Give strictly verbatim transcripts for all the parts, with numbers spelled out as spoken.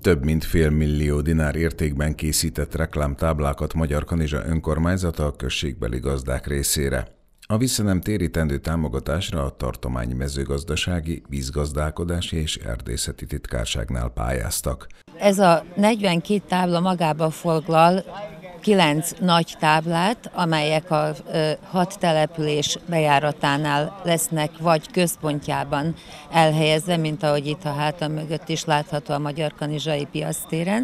Több mint fél millió dinár értékben készített reklámtáblákat Magyarkanizsa önkormányzata a községbeli gazdák részére. A vissza nem térítendő támogatásra a tartományi mezőgazdasági, vízgazdálkodási és erdészeti titkárságnál pályáztak. Ez a negyvenkét tábla magába foglal kilenc nagy táblát, amelyek a hat település bejáratánál lesznek, vagy központjában elhelyezve, mint ahogy itt a hátam mögött is látható a Magyarkanizsai piactéren,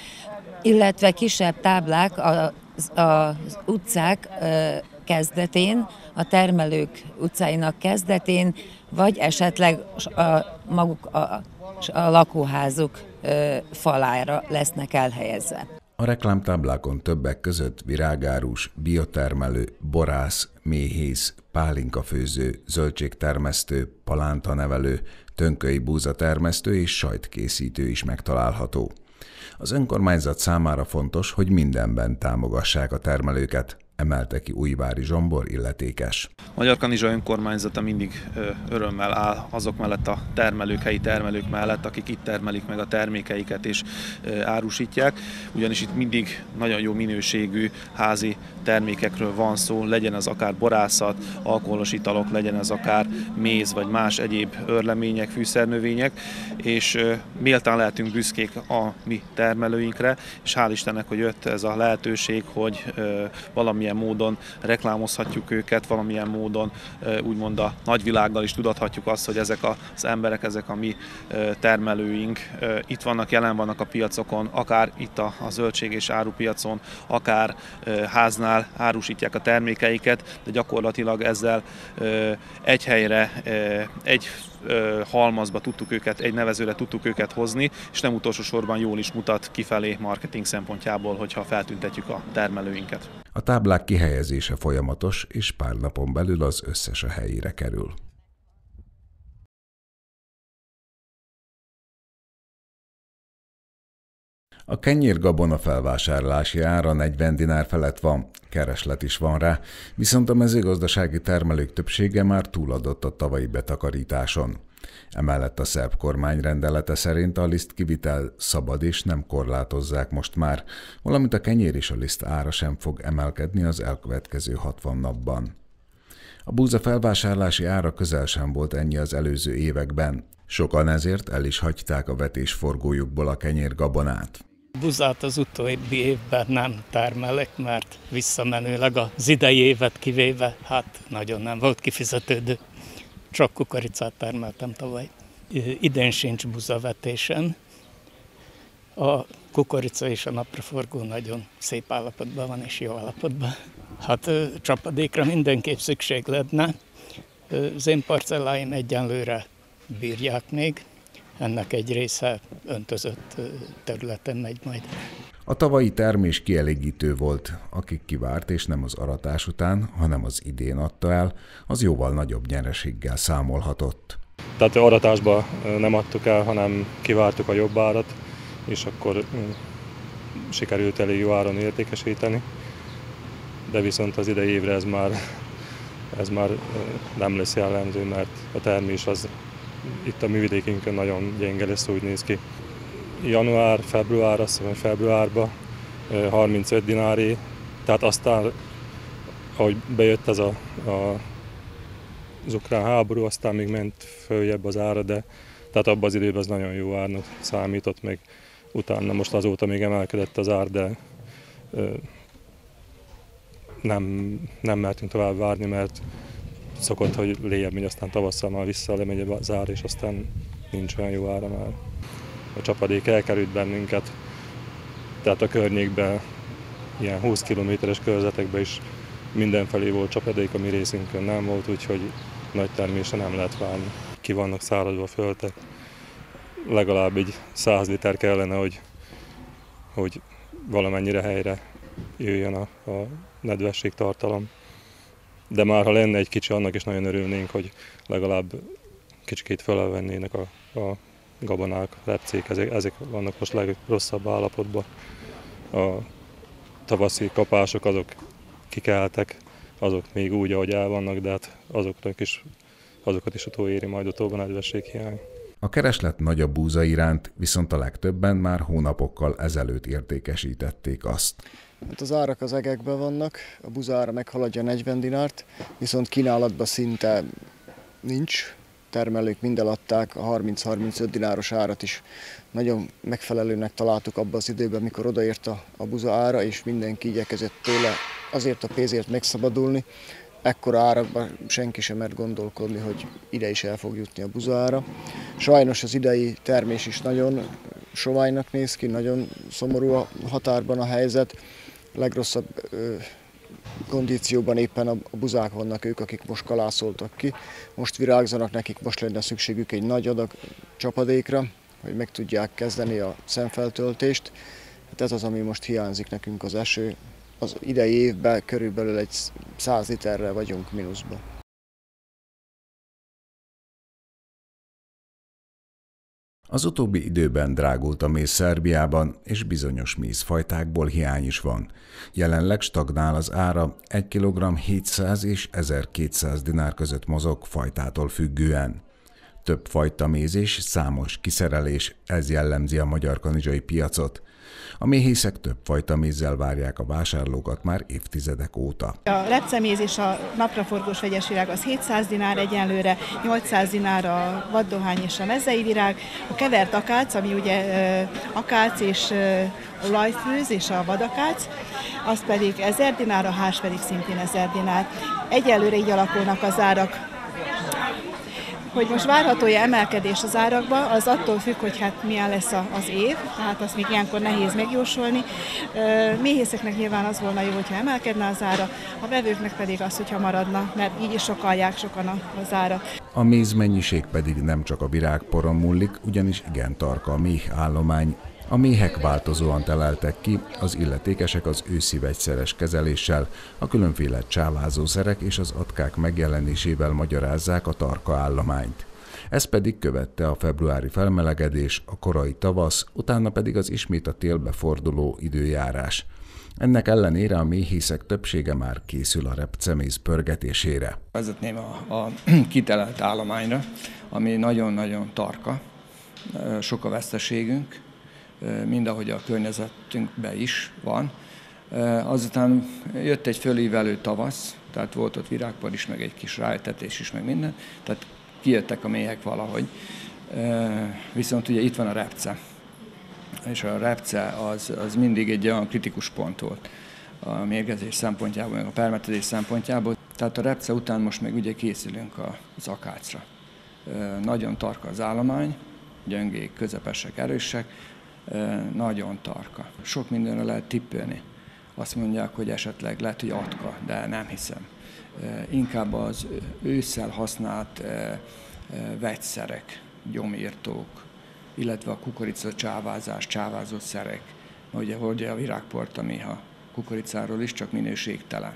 illetve kisebb táblák az, az utcák kezdetén, a termelők utcáinak kezdetén, vagy esetleg a, maguk a, a lakóházuk falára lesznek elhelyezve. A reklámtáblákon többek között virágárus, biotermelő, borász, méhész, pálinkafőző, zöldségtermesztő, palántanevelő, tönköly búzatermesztő és sajtkészítő is megtalálható. Az önkormányzat számára fontos, hogy mindenben támogassák a termelőket, emelte ki Újvári Zsombor illetékes. Magyarkanizsa önkormányzata mindig örömmel áll azok mellett a termelők, helyi termelők mellett, akik itt termelik meg a termékeiket és árusítják, ugyanis itt mindig nagyon jó minőségű házi termékekről van szó, legyen az akár borászat, alkoholos italok, legyen az akár méz vagy más egyéb örlemények, fűszernövények, és méltán lehetünk büszkék a mi termelőinkre, és hál' Istennek, hogy jött ez a lehetőség, hogy valamilyen módon reklámozhatjuk őket, valamilyen módon úgymond a nagyvilággal is tudathatjuk azt, hogy ezek az emberek, ezek a mi termelőink itt vannak, jelen vannak a piacokon, akár itt a, a zöldség és árupiacon, akár háznál árusítják a termékeiket, de gyakorlatilag ezzel egy helyre, egy halmazba tudtuk őket, egy nevezőre tudtuk őket hozni, és nem utolsó sorban jól is mutat kifelé marketing szempontjából, hogyha feltüntetjük a termelőinket. A táblák kihelyezése folyamatos, és pár napon belül az összes a helyére kerül. A kenyérgabona felvásárlási ára negyven dinár felett van, kereslet is van rá, viszont a mezőgazdasági termelők többsége már túladott a tavalyi betakarításon. Emellett a szerb kormány rendelete szerint a lisztkivitel szabad és nem korlátozzák most már, valamint a kenyér és a liszt ára sem fog emelkedni az elkövetkező hatvan napban. A búza felvásárlási ára közel sem volt ennyi az előző években, sokan ezért el is hagyták a vetésforgójukból a kenyérgabonát. Buzát az utóbbi évben nem termelek, mert visszamenőleg az idei évet kivéve, hát nagyon nem volt kifizetődő. Csak kukoricát termeltem tavaly. Idén sincs buzavetésem. A kukorica és a napraforgó nagyon szép állapotban van és jó állapotban. Hát csapadékra mindenképp szükség lenne. Az én parcelláim egyenlőre bírják még. Ennek egy része öntözött területen megy majd. A tavalyi termés kielégítő volt, akik kivárt és nem az aratás után, hanem az idén adta el, az jóval nagyobb nyereséggel számolhatott. Tehát aratásba nem adtuk el, hanem kivártuk a jobb árat, és akkor sikerült elég jó áron értékesíteni. De viszont az idei évre ez már, ez már nem lesz jellemző, mert a termés az itt a művidékünkön nagyon gyenge lesz, úgy néz ki. Január, február, azt hiszem, februárban harmincöt dináré, tehát aztán, ahogy bejött ez a, a, az ukrán háború, aztán még ment följebb az ára, de tehát abban az időben az nagyon jó árnak számított, meg utána most azóta még emelkedett az ár, de ö, nem, nem mertünk tovább várni, mert szokott, hogy léjebb megy, aztán tavasszal már vissza lemegy az ár, és aztán nincs olyan jó ára már. A csapadék elkerült bennünket, tehát a környékben, ilyen húsz kilométeres körzetekben is mindenfelé volt csapadék, a mi részünkön nem volt, úgyhogy nagy termésre nem lehet várni. Ki vannak száradva a földek, legalább egy száz liter kellene, hogy, hogy valamennyire helyre jöjjön a, a nedvességtartalom. De már ha lenne egy kicsi, annak is nagyon örülnénk, hogy legalább kicsikét felvennének a, a gabonák, repcék, ezek, ezek vannak most legrosszabb állapotban. A tavaszi kapások azok kikeltek, azok még úgy, ahogy el vannak, de hát azoknak is, azokat is utóéri majd utóbb a nedvességhiány. A kereslet nagy a búza iránt, viszont a legtöbben már hónapokkal ezelőtt értékesítették azt. Hát az árak az egekben vannak, a búza ára meghaladja negyven dinárt, viszont kínálatban szinte nincs. Termelők mind eladták, a harminc-harmincöt dináros árat is nagyon megfelelőnek találtuk abban az időben, mikor odaért a, a búza ára, és mindenki igyekezett tőle azért a pénzért megszabadulni. Ekkora árakban senki sem mert gondolkodni, hogy ide is el fog jutni a búza ára. Sajnos az idei termés is nagyon soványnak néz ki, nagyon szomorú a határban a helyzet. A legrosszabb ö, kondícióban éppen a buzák vannak ők, akik most kalászoltak ki. Most virágzanak, nekik most lenne szükségük egy nagy adag csapadékra, hogy meg tudják kezdeni a szemfeltöltést. Hát ez az, ami most hiányzik nekünk, az eső. Az idei évben körülbelül egy száz literrel vagyunk mínuszban. Az utóbbi időben drágult a méz Szerbiában, és bizonyos mézfajtákból hiány is van. Jelenleg stagnál az ára, egy kilogramm hétszáz és ezerkétszáz dinár között mozog fajtától függően. Több fajta méz és számos kiszerelés, ez jellemzi a magyarkanizsai piacot. A méhészek több fajta mézzel várják a vásárlókat már évtizedek óta. A repceméz és a napraforgós vegyes virág az hétszáz dinár egyenlőre, nyolcszáz dinár a vaddohány és a mezei virág. A kevert akác, ami ugye akác és olajfűz és a vadakác, az pedig ezer dinár, a hárs pedig szintén ezer dinár. Egyelőre így alakulnak az árak. Hogy most várható-e emelkedés az árakba, az attól függ, hogy hát milyen lesz az év, tehát azt még ilyenkor nehéz megjósolni. Méhészeknek nyilván az volna jó, hogyha emelkedne az ára, a vevőknek pedig az, hogyha maradna, mert így is sokalják sokan az ára. A méz mennyiség pedig nem csak a virágporon múlik, ugyanis igen tarka a méh állomány. A méhek változóan teleltek ki, az illetékesek az őszi vegyszeres kezeléssel, a különféle csávázószerek és az atkák megjelenésével magyarázzák a tarka állományt. Ez pedig követte a februári felmelegedés, a korai tavasz, utána pedig az ismét a télbe forduló időjárás. Ennek ellenére a méhészek többsége már készül a repceméz pörgetésére. Vezetném a, a kitelelt állományra, ami nagyon-nagyon tarka, sok a veszteségünk, mind ahogy a környezetünkben is van. Azután jött egy fölívelő tavasz, tehát volt ott virágpar is, meg egy kis ráetetés is, meg minden, tehát kijöttek a méhek valahogy. Viszont ugye itt van a repce, és a repce az, az mindig egy olyan kritikus pont volt a mérgezés szempontjából, meg a permetezés szempontjából. Tehát a repce után most még ugye készülünk az akácra. Nagyon tarka az állomány, gyöngék, közepesek, erősek, nagyon tarka. Sok mindenre lehet tippelni. Azt mondják, hogy esetleg lehet, hogy atka, de nem hiszem. Inkább az ősszel használt vegyszerek, gyomírtók, illetve a kukorica csávázás, csávázó szerek. Ugye hordja a virágport a méha kukoricáról is, csak minőségtelen.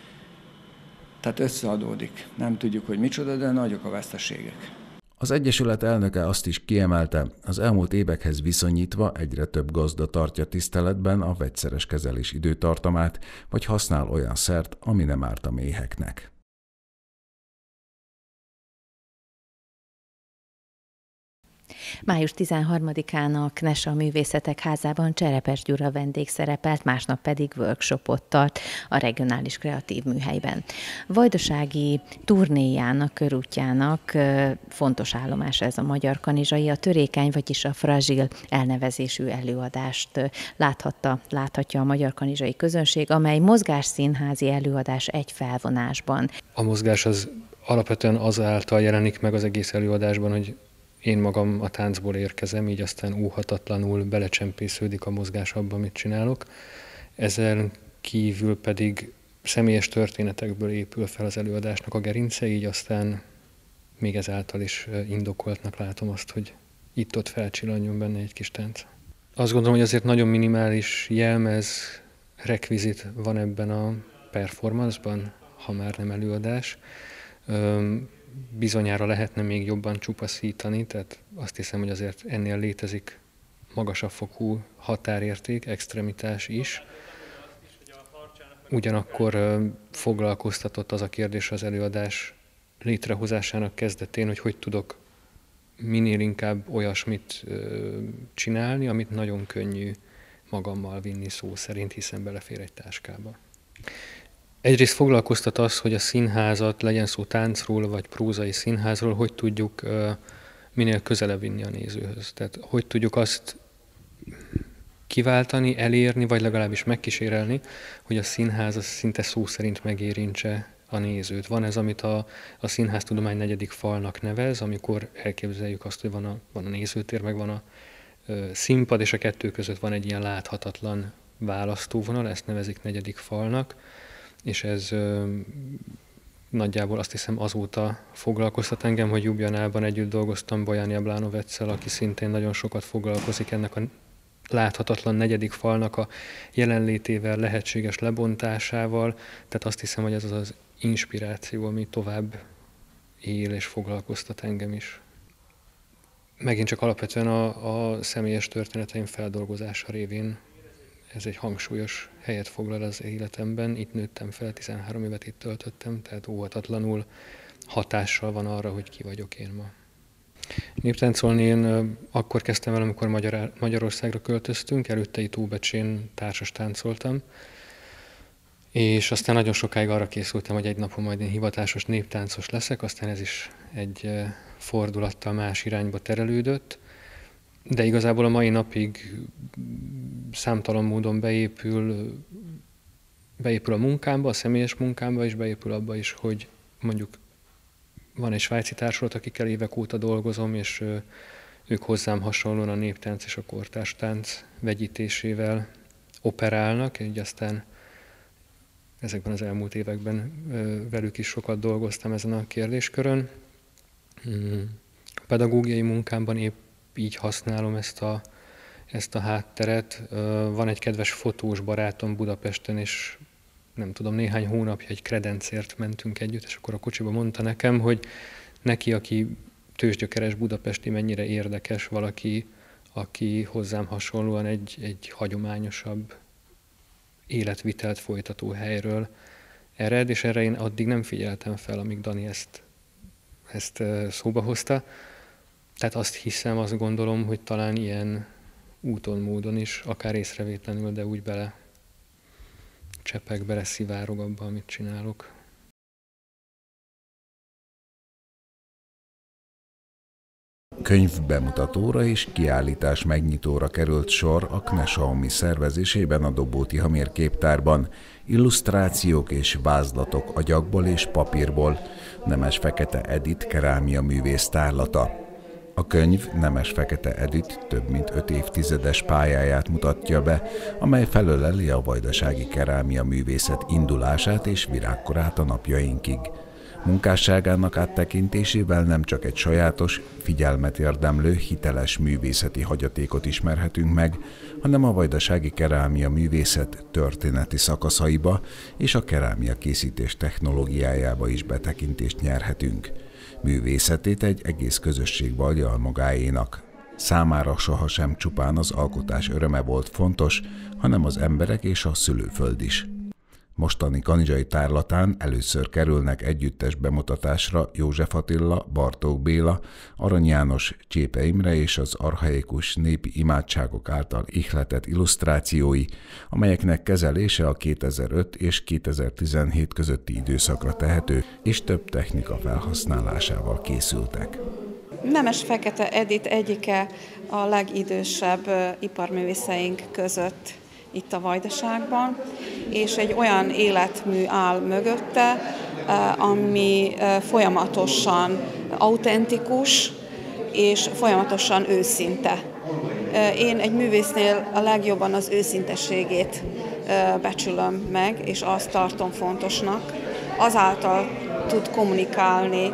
Tehát összeadódik. Nem tudjuk, hogy micsoda, de nagyok a veszteségek. Az Egyesület elnöke azt is kiemelte, az elmúlt évekhez viszonyítva egyre több gazda tartja tiszteletben a vegyszeres kezelés időtartamát, vagy használ olyan szert, ami nem árt a méheknek. május tizenharmadikán a Knesa Művészetek Házában Cserepes Gyura vendég szerepelt, másnap pedig workshopot tart a regionális kreatív műhelyben. Vajdasági turnéjának, körútjának fontos állomás ez a magyar kanizsai, a törékeny, vagyis a fragil elnevezésű előadást láthatta, láthatja a magyar kanizsai közönség, amely mozgásszínházi előadás egy felvonásban. A mozgás az alapvetően azáltal jelenik meg az egész előadásban, hogy én magam a táncból érkezem, így aztán óhatatlanul belecsempésződik a mozgás abba, amit csinálok. Ezzel kívül pedig személyes történetekből épül fel az előadásnak a gerince, így aztán még ezáltal is indokoltnak látom azt, hogy itt-ott felcsillanjon benne egy kis tánc. Azt gondolom, hogy azért nagyon minimális jelmez, rekvizit van ebben a performance-ban, ha már nem előadás. Bizonyára lehetne még jobban csupaszítani, tehát azt hiszem, hogy azért ennél létezik magasabb fokú határérték, extremitás is. Ugyanakkor foglalkoztatott az a kérdés az előadás létrehozásának kezdetén, hogy hogy tudok minél inkább olyasmit csinálni, amit nagyon könnyű magammal vinni szó szerint, hiszen belefér egy táskába. Egyrészt foglalkoztat az, hogy a színházat, legyen szó táncról vagy prózai színházról, hogy tudjuk minél közelebb vinni a nézőhöz. Tehát hogy tudjuk azt kiváltani, elérni, vagy legalábbis megkísérelni, hogy a színház az szinte szó szerint megérintse a nézőt. Van ez, amit a, a színháztudomány negyedik falnak nevez, amikor elképzeljük azt, hogy van a, van a nézőtér, meg van a ö, színpad, és a kettő között van egy ilyen láthatatlan választóvonal, ezt nevezik negyedik falnak, és ez ö, nagyjából azt hiszem azóta foglalkoztat engem, hogy Ljubljanában együtt dolgoztam Bojan Jablanovecel, aki szintén nagyon sokat foglalkozik ennek a láthatatlan negyedik falnak a jelenlétével, lehetséges lebontásával, tehát azt hiszem, hogy ez az az inspiráció, ami tovább él és foglalkoztat engem is. Megint csak alapvetően a, a személyes történeteim feldolgozása révén ez egy hangsúlyos helyet foglal az életemben. Itt nőttem fel, tizenhárom évet itt töltöttem, tehát óhatatlanul hatással van arra, hogy ki vagyok én ma. Néptáncolni én akkor kezdtem el, amikor Magyar, Magyarországra költöztünk, előtte itt Óbecsén társas táncoltam, és aztán nagyon sokáig arra készültem, hogy egy napon majd én hivatásos néptáncos leszek, aztán ez is egy fordulattal más irányba terelődött, de igazából a mai napig számtalan módon beépül, beépül a munkámba, a személyes munkámba, és beépül abba is, hogy mondjuk van egy svájci társulat, akikkel évek óta dolgozom, és ők hozzám hasonlóan a néptánc és a kortárs tánc vegyítésével operálnak, így aztán ezekben az elmúlt években velük is sokat dolgoztam ezen a kérdéskörön. A pedagógiai munkámban épp így használom ezt a, ezt a hátteret. Van egy kedves fotós barátom Budapesten, és nem tudom, néhány hónapja egy kredencért mentünk együtt, és akkor a kocsiba mondta nekem, hogy neki, aki tőzsgyökeres budapesti, mennyire érdekes valaki, aki hozzám hasonlóan egy, egy hagyományosabb életvitelt folytató helyről ered, és erre én addig nem figyeltem fel, amíg Dani ezt, ezt szóba hozta. Tehát azt hiszem, azt gondolom, hogy talán ilyen úton, módon is, akár észrevétlenül, de úgy bele csepeg, bele szivárog abba, amit csinálok. Könyv bemutatóra és kiállítás megnyitóra került sor a Knesaomi szervezésében a Dobó Tihamér képtárban. Illusztrációk és vázlatok agyagból és papírból, Nemes Fekete Edit kerámia művész tárlata. A könyv Nemes Fekete Edit több mint öt évtizedes pályáját mutatja be, amely felöleli a vajdasági kerámia művészet indulását és virágkorát a napjainkig. Munkásságának áttekintésével nem csak egy sajátos, figyelmet érdemlő, hiteles művészeti hagyatékot ismerhetünk meg, hanem a vajdasági kerámia művészet történeti szakaszaiba és a kerámia készítés technológiájába is betekintést nyerhetünk. Művészetét egy egész közösség vallja magáénak. Számára sohasem csupán az alkotás öröme volt fontos, hanem az emberek és a szülőföld is. Mostani kanizsai tárlatán először kerülnek együttes bemutatásra József Attila, Bartók Béla, Arany János, Csépe Imre és az archaikus népi imádságok által ihletett illusztrációi, amelyeknek kezelése a kétezer-öt és kétezer-tizenhét közötti időszakra tehető, és több technika felhasználásával készültek. Nemes Fekete Edit egyike a legidősebb iparművészeink között itt a Vajdaságban, és egy olyan életmű áll mögötte, ami folyamatosan autentikus és folyamatosan őszinte. Én egy művésznél a legjobban az őszintességét becsülöm meg, és azt tartom fontosnak. Azáltal tud kommunikálni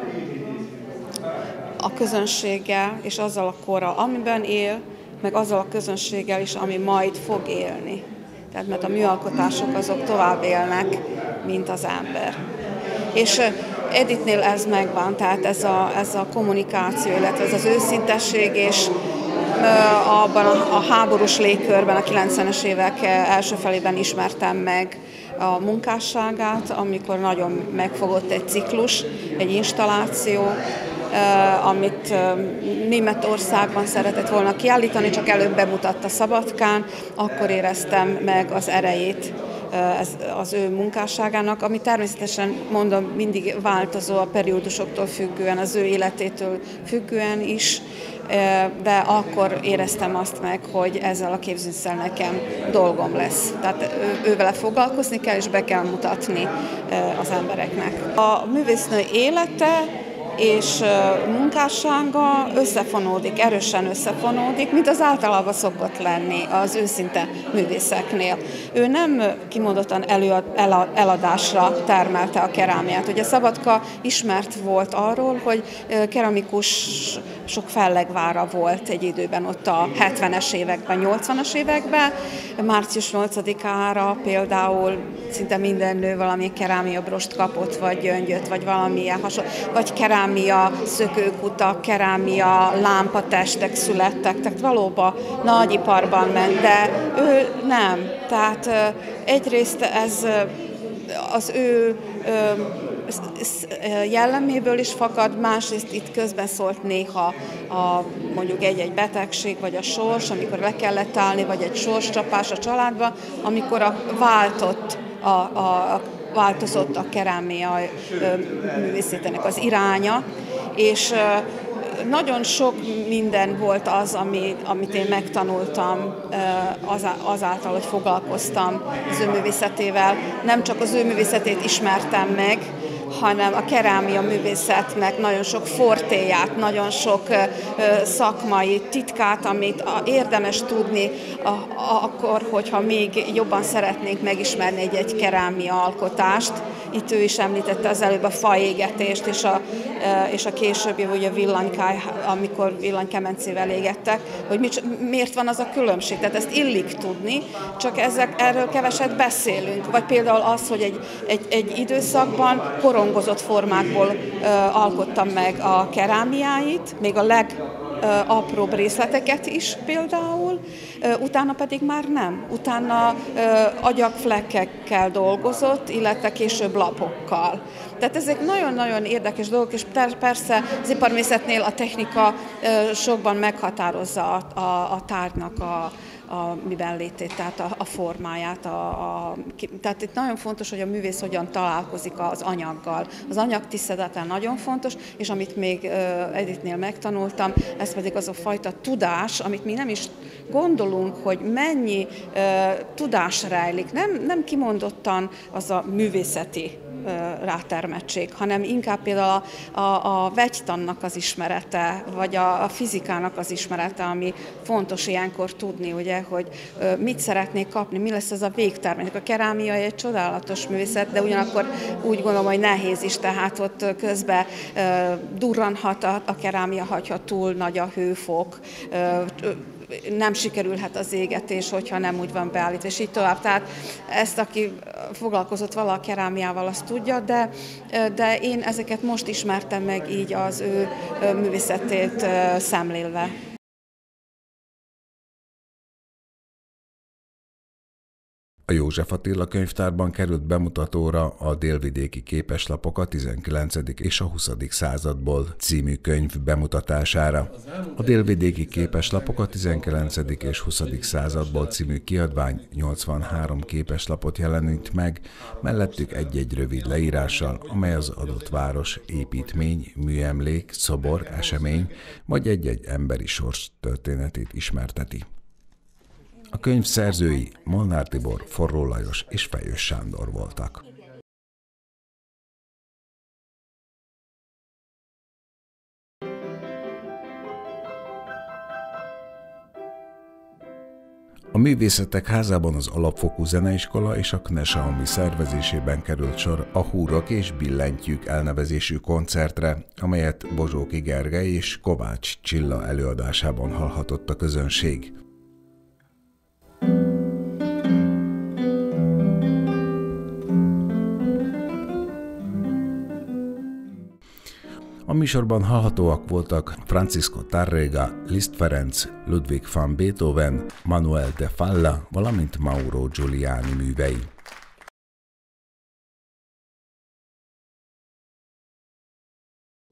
a közönséggel, és azzal a korral, amiben él, meg azzal a közönséggel is, ami majd fog élni. Tehát mert a műalkotások azok tovább élnek, mint az ember. És Editnél ez megvan, tehát ez a, ez a kommunikáció, illetve ez az őszintesség, és abban a, a háborús légkörben a kilencvenes évek első felében ismertem meg a munkásságát, amikor nagyon megfogott egy ciklus, egy installáció, amit Németországban szeretett volna kiállítani, csak előbb bemutatta Szabadkán, akkor éreztem meg az erejét ez az ő munkásságának, ami természetesen, mondom, mindig változó a periódusoktól függően, az ő életétől függően is, de akkor éreztem azt meg, hogy ezzel a képzősszel nekem dolgom lesz. Tehát ő, ővele foglalkozni kell, és be kell mutatni az embereknek. A művésznő élete és munkássága összefonódik, erősen összefonódik, mint az általában szokott lenni az őszinte művészeknél. Ő nem kimondottan előad, eladásra termelte a kerámiát. Ugye Szabadka ismert volt arról, hogy keramikus sok fellegvára volt egy időben ott a hetvenes években, nyolcvanas években. március nyolcadikára például szinte minden nő valami kerámia brost kapott, vagy gyöngyöt, vagy valamilyen hasonló, vagy kerámia szökőkutak, kerámia lámpatestek születtek, tehát valóban nagyiparban ment, de ő nem. Tehát egyrészt ez az ő jelleméből is fakad, másrészt itt közben szólt néha a, mondjuk egy-egy betegség, vagy a sors, amikor le kellett állni, vagy egy sorscsapás a családban, amikor a váltott, a, a, változott a kerámia művészetének az iránya, és nagyon sok minden volt az, amit, amit én megtanultam azáltal, hogy foglalkoztam az ő művészetével. Nem csak az ő művészetét ismertem meg, hanem a kerámia művészetnek nagyon sok fortéját, nagyon sok szakmai titkát, amit érdemes tudni akkor, hogyha még jobban szeretnénk megismerni egy-egy kerámia alkotást. Itt ő is említette az előbb a faégetést, és a, és a későbbi ugye villanykáj, amikor villanykemencével égettek, hogy mi, miért van az a különbség. Tehát ezt illik tudni, csak ezek, erről keveset beszélünk. Vagy például az, hogy egy, egy, egy időszakban korongozott formákból ö, alkottam meg a kerámiáit, még a legapróbb részleteket is például, ö, utána pedig már nem. Utána ö, agyagflekkekkel dolgozott, illetve később lapokkal. Tehát ezek nagyon-nagyon érdekes dolgok, és persze az iparművészetnél a technika ö, sokban meghatározza a, a, a tárgynak a a miben létét, tehát a, a formáját. A, a, tehát itt nagyon fontos, hogy a művész hogyan találkozik az anyaggal. Az anyag tisztelete nagyon fontos, és amit még uh, Edithnél megtanultam, ez pedig az a fajta tudás, amit mi nem is gondolunk, hogy mennyi uh, tudás rejlik. Nem, nem kimondottan az a művészeti rátermettség, hanem inkább például a, a, a vegytannak az ismerete, vagy a, a fizikának az ismerete, ami fontos ilyenkor tudni, ugye, hogy mit szeretnék kapni, mi lesz ez a végtermék. A kerámia egy csodálatos művészet, de ugyanakkor úgy gondolom, hogy nehéz is, tehát ott közben durranhat a, a kerámia, hagyha túl nagy a hőfok, nem sikerülhet az égetés, hogyha nem úgy van beállítva, és így tovább. Tehát ezt, aki foglalkozott vala a kerámiával, azt tudja, de, de én ezeket most ismertem meg így az ő művészetét szemlélve. A József Attila könyvtárban került bemutatóra a Délvidéki képeslapok a tizenkilencedik és a huszadik századból című könyv bemutatására. A Délvidéki képeslapok a tizenkilencedik és huszadik századból című kiadvány nyolcvanhárom képeslapot jelenít meg, mellettük egy-egy rövid leírással, amely az adott város, építmény, műemlék, szobor, esemény vagy egy-egy emberi sors történetét ismerteti. A könyv szerzői Molnár Tibor, Forró Lajos és Fejős Sándor voltak. A Művészetek Házában az Alapfokú Zeneiskola és a Kneseami szervezésében került sor a Húrok és billentyűk elnevezésű koncertre, amelyet Bozsóki Gergely és Kovács Csilla előadásában hallhatott a közönség. A műsorban hallhatóak voltak Francisco Tárrega, Liszt Ferenc, Ludwig van Beethoven, Manuel de Falla, valamint Mauro Giuliani művei.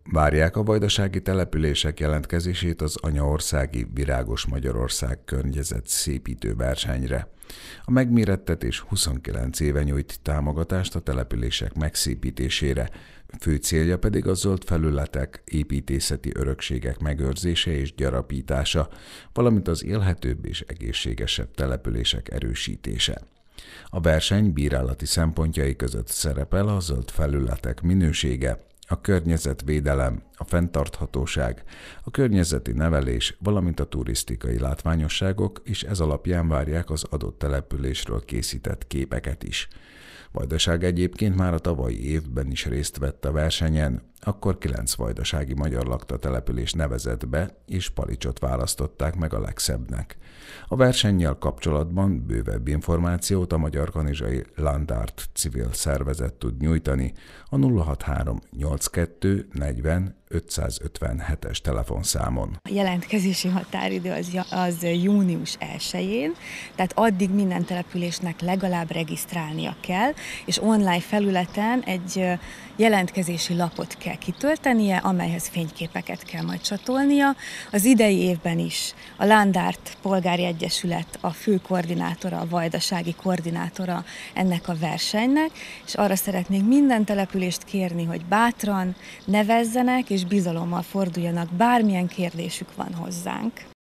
Várják a vajdasági települések jelentkezését az anyaországi Virágos Magyarország környezet szépítő versenyre. A megmérettetés huszonkilenc éve nyújt támogatást a települések megszépítésére, fő célja pedig a zöld felületek, építészeti örökségek megőrzése és gyarapítása, valamint az élhetőbb és egészségesebb települések erősítése. A verseny bírálati szempontjai között szerepel a zöld felületek minősége, a környezetvédelem, a fenntarthatóság, a környezeti nevelés, valamint a turisztikai látványosságok, és ez alapján várják az adott településről készített képeket is. Vajdaság egyébként már a tavalyi évben is részt vett a versenyen, akkor kilenc vajdasági magyar lakta település nevezett be, és Palicsot választották meg a legszebbnek. A versennyel kapcsolatban bővebb információt a Magyar Kanizsai Landart civil szervezet tud nyújtani a nulla hatvanhárom nyolcvankettő negyven ötszázötvenhetes telefonszámon. A jelentkezési határidő az, az június elsején, tehát addig minden településnek legalább regisztrálnia kell, és online felületen egy jelentkezési lapot kell kitöltenie, amelyhez fényképeket kell majd csatolnia. Az idei évben is a Landart Polgári Egyesület a fő koordinátora, a vajdasági koordinátora ennek a versenynek, és arra szeretnék minden települést kérni, hogy bátran nevezzenek és bizalommal forduljanak, bármilyen kérdésük van hozzánk.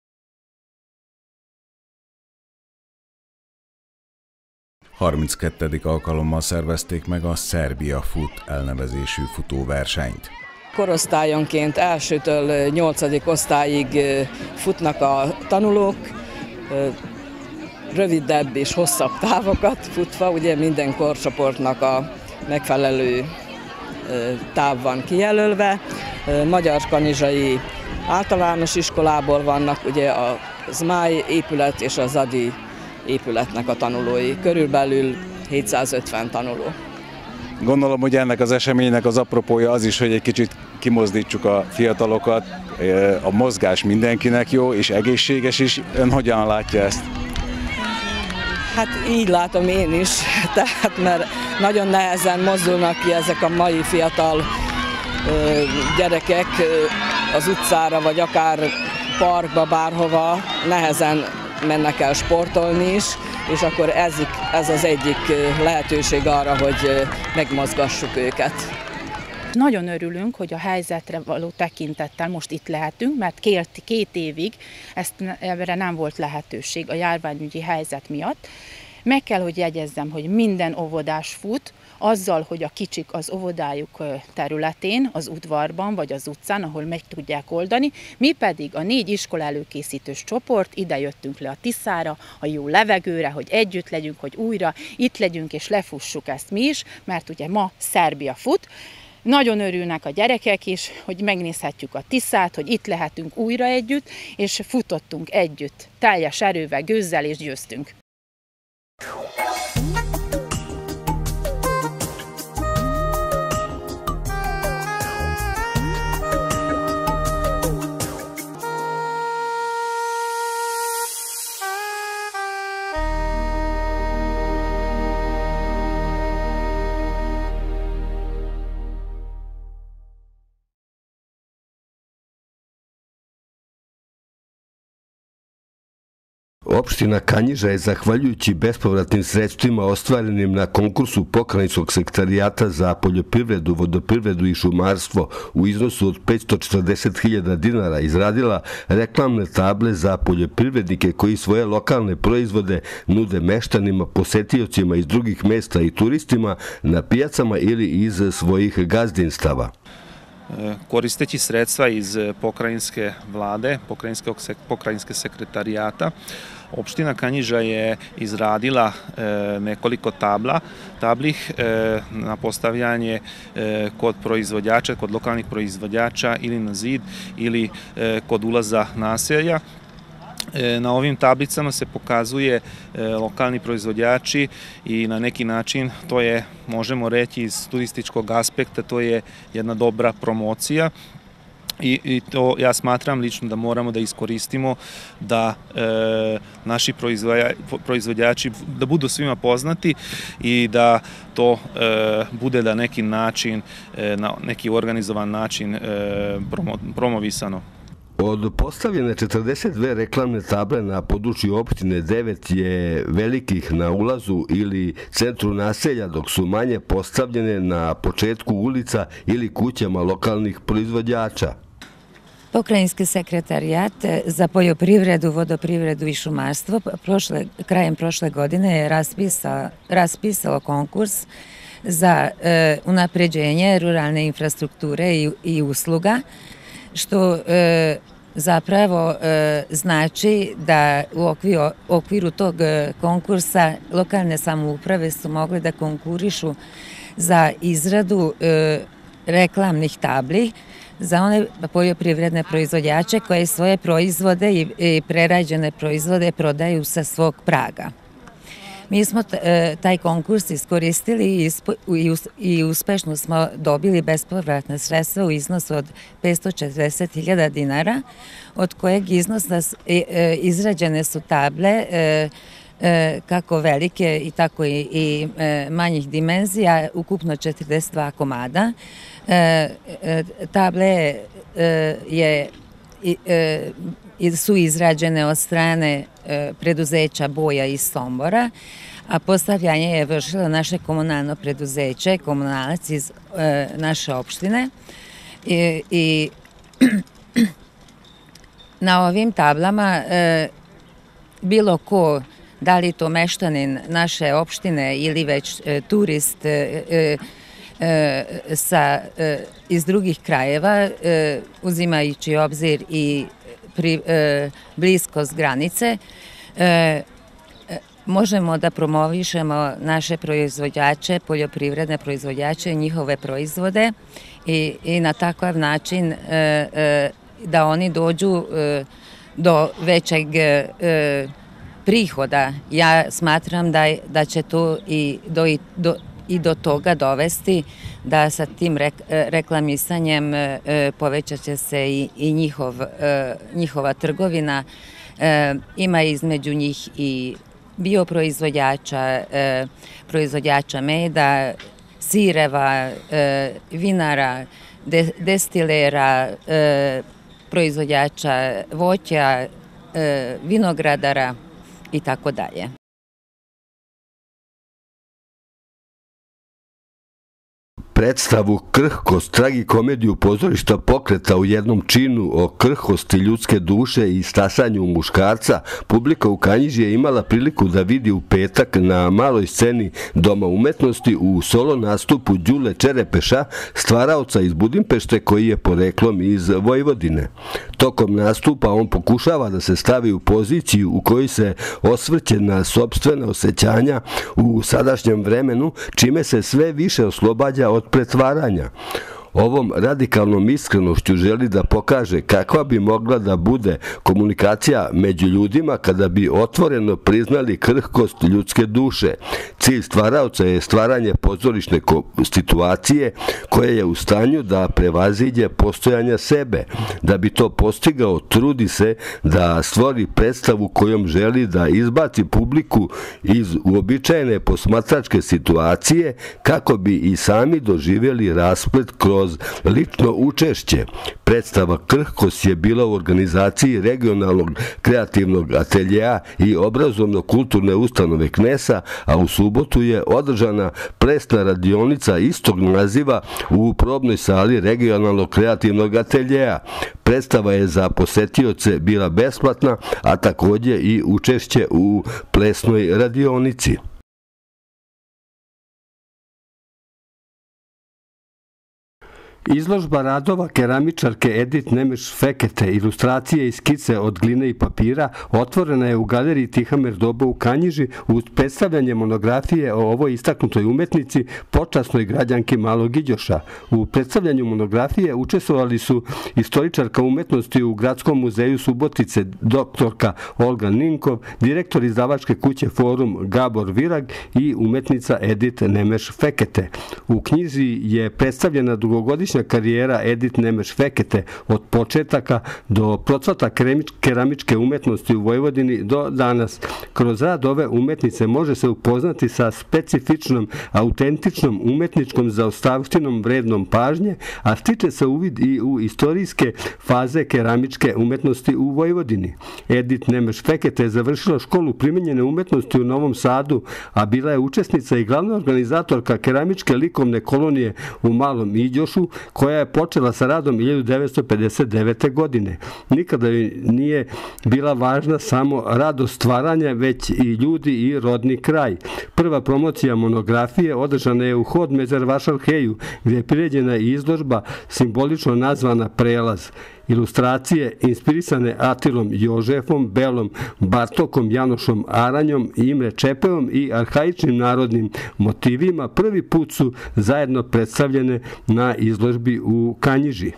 harminckettedik alkalommal szervezték meg a Szerbia Fut elnevezésű futóversenyt. Korosztályonként elsőtől nyolcadik osztályig futnak a tanulók, rövidebb és hosszabb távokat futva, ugye minden korcsoportnak a megfelelő táv van kijelölve. Magyar Kanizsai általános iskolából vannak ugye a Zmáj épület és a Zadi épületnek a tanulói, körülbelül hétszázötven tanuló. Gondolom, hogy ennek az eseménynek az apropója az is, hogy egy kicsit kimozdítsuk a fiatalokat, a mozgás mindenkinek jó és egészséges is. Ön hogyan látja ezt? Hát így látom én is, tehát mert nagyon nehezen mozdulnak ki ezek a mai fiatal gyerekek az utcára, vagy akár parkba, bárhova, nehezen mennek el sportolni is, és akkor ez, ez az egyik lehetőség arra, hogy megmozgassuk őket. Nagyon örülünk, hogy a helyzetre való tekintettel most itt lehetünk, mert két, két évig ezt, erre nem volt lehetőség a járványügyi helyzet miatt. Meg kell, hogy jegyezzem, hogy minden óvodás fut, azzal, hogy a kicsik az óvodájuk területén, az udvarban vagy az utcán, ahol meg tudják oldani, mi pedig a négy iskola előkészítős csoport, ide jöttünk le a Tiszára, a jó levegőre, hogy együtt legyünk, hogy újra itt legyünk és lefussuk ezt mi is, mert ugye ma Szerbia fut. Nagyon örülnek a gyerekek is, hogy megnézhetjük a Tiszát, hogy itt lehetünk újra együtt, és futottunk együtt, teljes erővel, gőzzel és győztünk. Opština Kanjiža je zahvaljujući bespovratnim sredstvima ostvarenim na konkursu Pokrajinskog sekretarijata za poljoprivredu, vodoprivredu i šumarstvo u iznosu od petsto četrdeset hiljada dinara izradila reklamne table za poljoprivrednike koji svoje lokalne proizvode nude meštanima, posetiocima iz drugih mesta i turistima na pijacama ili iz svojih gazdinstava. Koristeći sredstva iz pokrajinske vlade, pokrajinske sekretarijata, opština Kanjiža je izradila nekoliko tabla, tablih na postavljanje kod proizvođača, kod lokalnih proizvođača ili na zid ili kod ulaza naselja. Na ovim tablicama se pokazuje lokalni proizvođači i na neki način to je, možemo reći iz turističkog aspekta, to je jedna dobra promocija. I, i to ja smatram lično da moramo da iskoristimo da e, naši proizvođači da budu svima poznati i da to e, bude na neki način, e, na neki organizovan način e, promo, promovisano. Od postavljene četrdeset dve reklamne table na području opštine, devet je velikih na ulazu ili centru naselja, dok su manje postavljene na početku ulica ili kućama lokalnih proizvođača. Pokrajinski sekretarijat za poljoprivredu, vodoprivredu i šumarstvo prošle, krajem prošle godine je raspisao, raspisalo konkurs za e, unapređenje ruralne infrastrukture i, i usluga, što e, zapravo e, znači da u okviru, okviru tog konkursa lokalne samouprave su mogle da konkurišu za izradu e, reklamnih tabli za one poljoprivredne proizvođače koje svoje proizvode i, i prerađene proizvode prodaju sa svog praga. Mi smo taj konkurs iskoristili i uspešno smo dobili bespovratna sredstva u iznosu od petsto četrdeset hiljada dinara, od kojeg iznosa izrađene su table kako velike i tako i manjih dimenzija, ukupno četrdeset dva komada. Table je su izrađene od strane preduzeća Boja iz Sombora, a postavljanje je vršilo naše komunalno preduzeće, komunalac iz naše opštine. I, i na ovim tablama bilo ko, da li to meštanin naše opštine ili već turist sa, iz drugih krajeva, uzimajući obzir i pri e, bliskost granice, e, možemo da promovišemo naše proizvođače, poljoprivredne proizvođače, njihove proizvode i, i na takav način e, e, da oni dođu e, do većeg e, prihoda. Ja smatram da, da će to i do, i do i do toga dovesti da sa tim reklamisanjem povećat će se i, i njihov, njihova trgovina. Ima između njih i bioproizvođača, proizvođača meda, sireva, vinara, destilera, proizvođača voća, vinogradara i tako dalje. Predstavu Krhkost, tragikomediju pozorišta Pokreta u jednom činu o krhkosti ljudske duše i stasanju muškarca, publika u Kanjiži je imala priliku da vidi u petak na maloj sceni Doma umetnosti u solo nastupu Đule Čerepeša, stvaraoca iz Budimpešte koji je poreklom iz Vojvodine. Tokom nastupa on pokušava da se stavi u poziciju u kojoj se osvrće na sopstvena osjećanja u sadašnjem vremenu, čime se sve više oslobađa od pretvaranja. Ovom radikalnom iskrenošću želi da pokaže kakva bi mogla da bude komunikacija među ljudima kada bi otvoreno priznali krhkost ljudske duše. Cilj stvaraoca je stvaranje pozorišne situacije koja je u stanju da prevaziđe postojanja sebe. Da bi to postigao, trudi se da stvori predstavu kojom želi da izbaci publiku iz uobičajene posmatračke situacije kako bi i sami doživjeli rasplet kroz lično učešće. Predstava Krhkost je bila u organizaciji regionalnog kreativnog ateljeja i obrazovno-kulturne ustanove Knesa, a u subotu je održana plesna radionica istog naziva u probnoj sali regionalnog kreativnog ateljeja. Predstava je za posetioce bila besplatna, a također i učešće u plesnoj radionici. Izložba radova keramičarke Edit Nemeš Fekete, ilustracije i skice od gline i papira, otvorena je u galeriji Tihamer Doba u Kanjiži uz predstavljanje monografije o ovoj istaknutoj umetnici, počasnoj građanki Malog Iđoša. U predstavljanju monografije učestvovali su istoričarka umetnosti u Gradskom muzeju Subotice doktorka Olga Ninkov, direktor izdavačke kuće Forum Gabor Virag i umetnica Edit Nemeš Fekete. U knjizi je predstavljena dugogodišnja dvogodišnja karijera Edit Nemeš Fekete od početaka do procvata keramičke umetnosti u Vojvodini do danas. Kroz rad ove umetnice može se upoznati sa specifičnom, autentičnom umetničkom zaostavštinom vrednom pažnje, a stiče se uvid i u istorijske faze keramičke umetnosti u Vojvodini. Edit Nemeš Fekete je završila školu primenjene umetnosti u Novom Sadu, a bila je učesnica i glavna organizatorka keramičke likovne kolonije u Malom Iđošu, koja je počela sa radom hiljadu devetsto pedeset devete. godine. Nikada joj nije bila važna samo radost stvaranja, već i ljudi i rodni kraj. Prva promocija monografije održana je u Hod Mezer Vašarheju, gdje je priređena i izložba simbolično nazvana Prelaz. Ilustracije inspirisane Atilom Jožefom, Belom Bartokom, Janošom Aranjom, Imre Čepevom i arhaičnim narodnim motivima prvi put su zajedno predstavljene na izložbi u Kanjiži.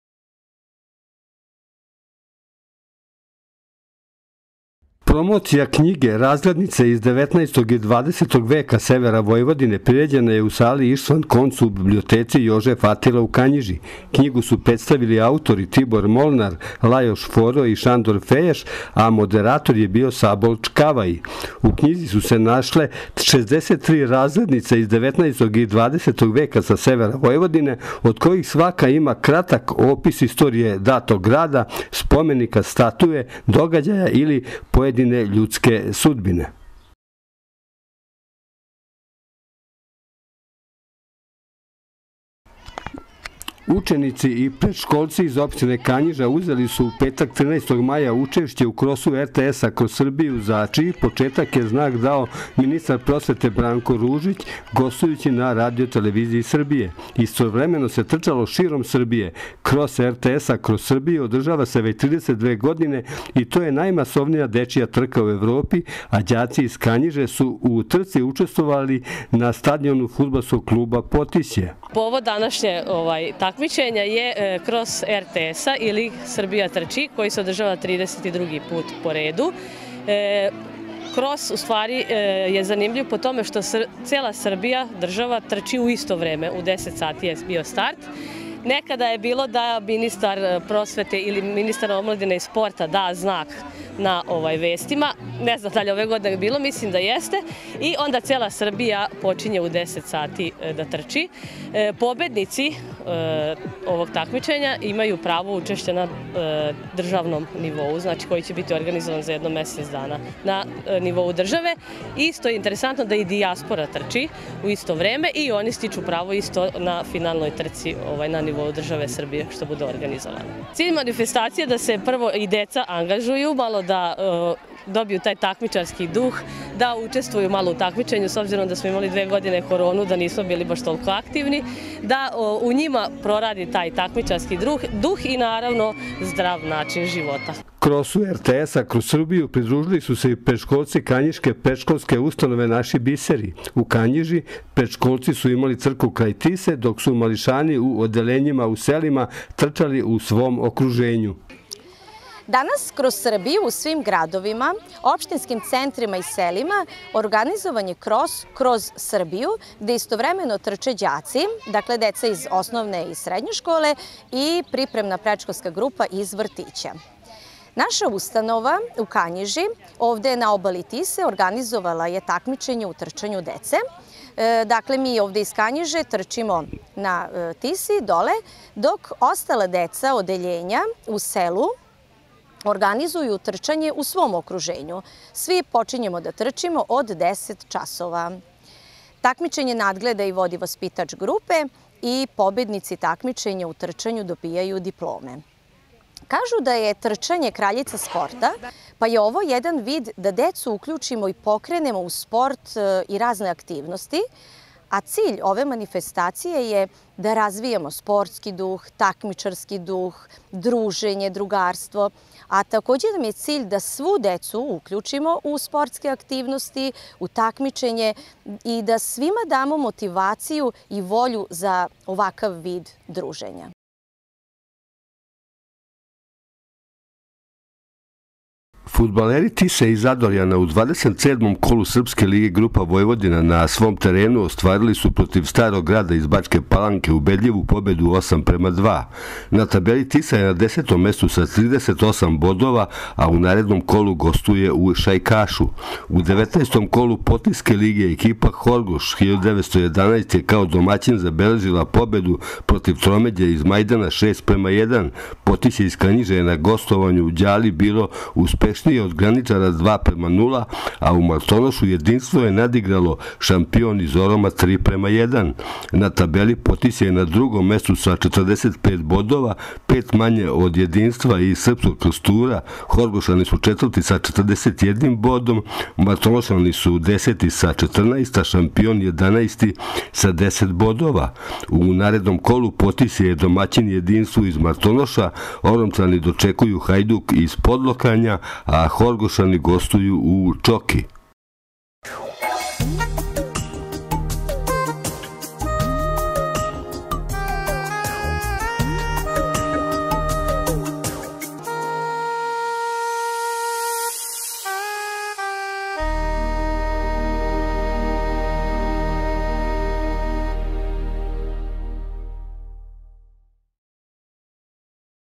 Promocija knjige Razglednice iz devetnaestog i dvadesetog veka severa Vojvodine priređena je u sali Išvan Konc u biblioteci Jožef Atila u Kanjiži. Knjigu su predstavili autori Tibor Molnar, Lajoš Foro i Šandor Feješ, a moderator je bio Sabol Čkavaj. U knjizi su se našle šezdeset tri razglednice iz devetnaestog i dvadesetog veka sa severa Vojvodine, od kojih svaka ima kratak opis istorije datog grada, spomenika, statue, događaja ili pojedine ljudske sudbine. Učenici i predškolci iz opštine Kanjiža uzeli su u petak trinaestog maja učešće u krosu er te es-a kroz Srbiju, za čiji početak je znak dao ministar prosvete Branko Ružić, gostujući na radio-televiziji Srbije. Istovremeno se trčalo širom Srbije. Kros er te es-a kroz Srbiju održava se već trideset dve godine i to je najmasovnija dečija trka u Evropi, a đaci iz Kanjiže su u trci učestvovali na stadionu fudbalskog kluba Potisje. Povod današnje ovaj, takmičenja je Kros er te es-a ili Srbija trči, koji se održava trideset drugi put po redu. Kros u stvari je zanimljiv po tome što cijela Srbija, država, trči u isto vreme. U deset sati je bio start. Nekada je bilo da ministar prosvete ili ministar omladine i sporta da znak na ovaj vestima. Ne znam da li ove godine je bilo, mislim da jeste. I onda cijela Srbija počinje u deset sati da trči. Pobednici ovog takmičenja imaju pravo učešća na državnom nivou, znači koji će biti organizovan za jedno mjesec dana na nivou države. Isto je interesantno da i dijaspora trči u isto vreme i oni stiču pravo isto na finalnoj trci na nivou države Srbije, što bude organizovano. Cilj manifestacije je da se prvo i deca angažuju, malo da dobiju taj takmičarski duh, da učestvuju malo u takmičenju, s obzirom da smo imali dve godine koronu, da nismo bili baš toliko aktivni, da u njima proradi taj takmičarski duh i naravno zdrav način života. Krosu er te es-a kroz Srbiju pridružili su se i predškolci Kanjiške predškolske ustanove Naši biseri. U Kanjiži predškolci su imali crku kraj Tise, dok su mališani u odelenjima u selima trčali u svom okruženju. Danas kroz Srbiju u svim gradovima, opštinskim centrima i selima organizovan je kros kroz Srbiju, gde istovremeno trče đaci, dakle deca iz osnovne i srednje škole i pripremna predškolska grupa iz vrtića. Naša ustanova u Kanjiži, ovde na obali Tise, organizovala je takmičenje u trčanju dece. Dakle, mi ovde iz Kanjiže trčimo na Tisi dole, dok ostala deca odeljenja u selu organizuju trčanje u svom okruženju. Svi počinjemo da trčimo od deset časova. Takmičenje nadgleda i vodi vaspitač grupe i pobednici takmičenja u trčanju dobijaju diplome. Kažu da je trčanje kraljica sporta, pa je ovo jedan vid da decu uključimo i pokrenemo u sport i razne aktivnosti, a cilj ove manifestacije je da razvijamo sportski duh, takmičarski duh, druženje, drugarstvo, a također nam je cilj da svu decu uključimo u sportske aktivnosti, u takmičenje i da svima damo motivaciju i volju za ovakav vid druženja. Fudbaleri Tise i Zadorjana u dvadeset sedmom kolu Srpske lige Grupa Vojvodina na svom terenu ostvarili su protiv Starog Grada iz Bačke Palanke ubedljivu pobedu osam prema dva. Na tabeli Tisa je na desetom mestu sa trideset osam bodova, a u narednom kolu gostuje u Šajkašu. U devetnaestom kolu Potiske lige ekipa Horgoš hiljadu devetsto jedanaeste je kao domaćin zabeležila pobedu protiv Tromeđe iz Majdana šest prema jedan. Potis je iz Kanjiže na gostovanju u Đali bilo uspešnije od Graničara dva prema nula, a u Martonošu jedinstvo je nadigralo šampion iz Oroma tri prema jedan. Na tabeli Potis je na drugom mestu sa četrdeset pet bodova, pet manje od jedinstva i Srpskog Krstura. Horgošani su četvrti sa četrdeset jednim bodom, Martonošani su deseti sa četrnaest, a šampion jedanaesti sa deset bodova. U narednom kolu Potis je domaćin jedinstvu iz Martonoša, Oromčani dočekuju Hajduk iz Podlokanja, a Horgošani gostuju u Čoki.